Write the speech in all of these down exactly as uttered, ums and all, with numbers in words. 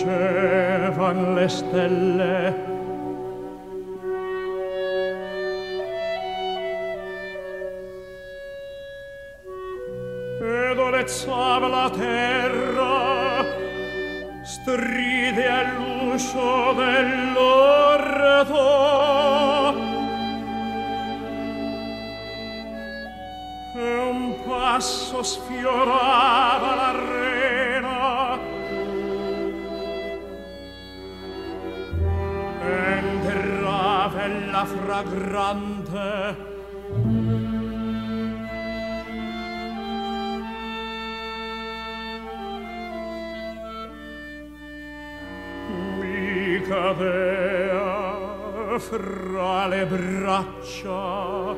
scorgevan le stelle. Ed olezzava la terra, stride all'uscio dell'orto. E un passo sfiorava l'arena. Entrava la fragrante cadea fra le braccia.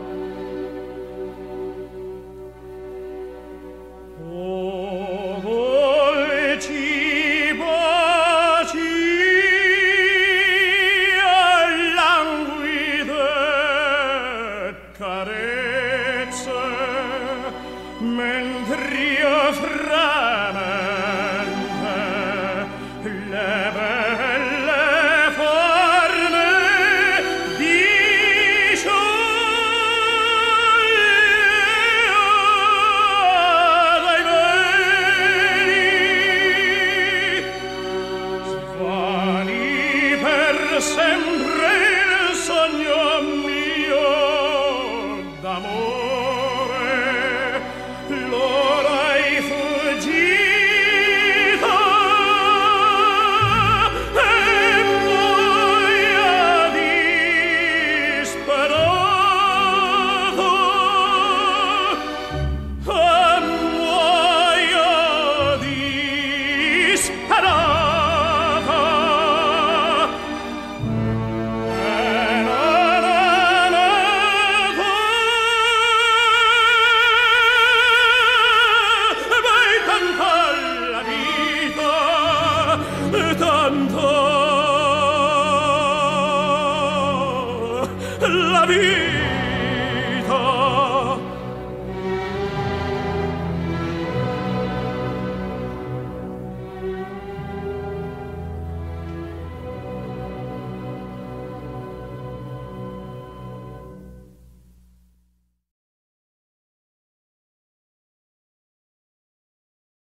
O dolci baci e languide carezze, mentre io fremente le belle sempre il sogno mio d'amore, l'ora è fuggita e muoia disperato, e muoia disperato. Tanto la vita